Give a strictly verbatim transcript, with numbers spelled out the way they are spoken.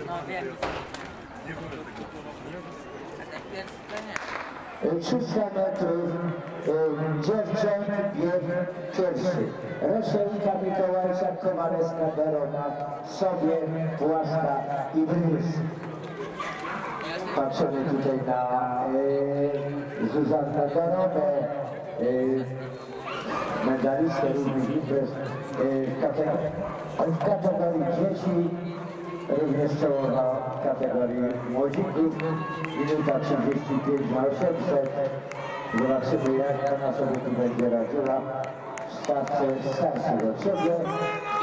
No wiem. A ten pierwszy to nie. trzysta metrów dziewcząt bieg pierwszy. Roszełka Mikołajca, Kowalewska, Berona, Sobie, Płaska i Brys. Patrzymy tutaj na e, Zuzannę Beronę, e, medalistę różnych imprez e, w, kategorii, w kategorii dzieci, również czołowa w kategorii młodzików. Minuta trzydzieści pięć na osiemset. Zobaczymy, jak ona sobie tu będzie radziła w starcie starszych od siebie.